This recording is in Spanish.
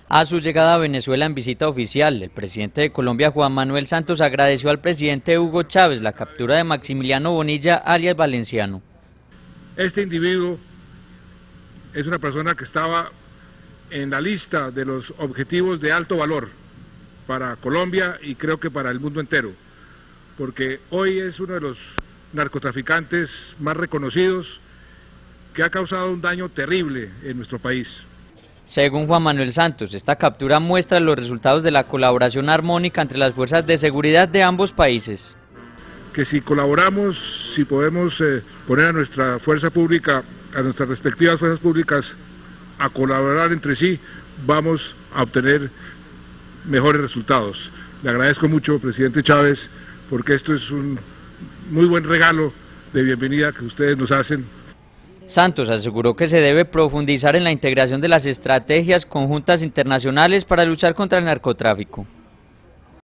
A su llegada a Venezuela en visita oficial, el presidente de Colombia, Juan Manuel Santos, agradeció al presidente Hugo Chávez la captura de Maximiliano Bonilla, alias Valenciano. Este individuo es una persona que estaba en la lista de los objetivos de alto valor para Colombia y creo que para el mundo entero, porque hoy es uno de los narcotraficantes más reconocidos que ha causado un daño terrible en nuestro país. Según Juan Manuel Santos, esta captura muestra los resultados de la colaboración armónica entre las fuerzas de seguridad de ambos países. Que si colaboramos, si podemos poner a nuestra fuerza pública, a nuestras respectivas fuerzas públicas a colaborar entre sí, vamos a obtener mejores resultados. Le agradezco mucho, presidente Chávez, porque esto es un muy buen regalo de bienvenida que ustedes nos hacen. Santos aseguró que se debe profundizar en la integración de las estrategias conjuntas internacionales para luchar contra el narcotráfico.